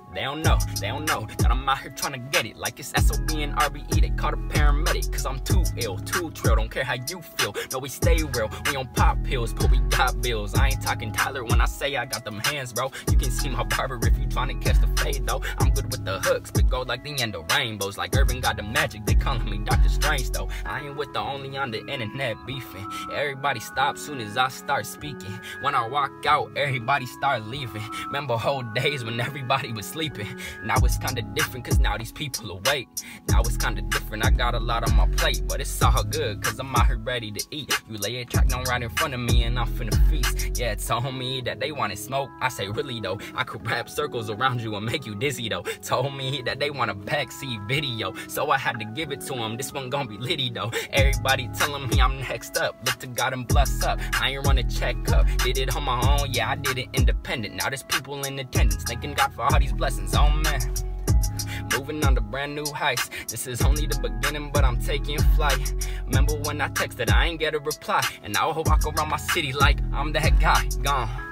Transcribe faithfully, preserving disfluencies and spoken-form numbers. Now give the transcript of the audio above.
They don't know, they don't know that I'm out here trying to get it. Like it's S O B and R B E, they call the paramedic. Cause I'm too ill, too trill, don't care how you feel. No, we stay real, we on pop pills, but we got bills. I ain't talking Tyler when I say I got them hands, bro. You can see my barber if you trying to catch the fade, though. I'm good with the hooks, but gold like the end of rainbows. Like Irvin got the magic, they calling me Doctor Strange, though. I ain't with the only on the internet beefing. Everybody stop soon as I start speaking. When I walk out, everybody start leaving. Remember whole days when everybody was sleeping. Now it's kinda different, cause now these people awake. Now it's kinda different, I got a lot on my plate, but it's all good, cause I'm out here ready to eat. You lay a track down right in front of me and I'm finna feast. Yeah, told me that they wanted smoke, I say really though. I could wrap circles around you and make you dizzy though. Told me that they want a backseat video, so I had to give it to them. This one gon' be litty though. Everybody telling me I'm next up, look to God and bless up. I ain't run a checkup, did it on my own, yeah I did it independent. Now there's people in attendance, thanking God for all these blessings, oh man. Moving on to brand new heights. This is only the beginning, but I'm taking flight. Remember when I texted, I ain't get a reply, and now I walk around my city like I'm that guy, gone.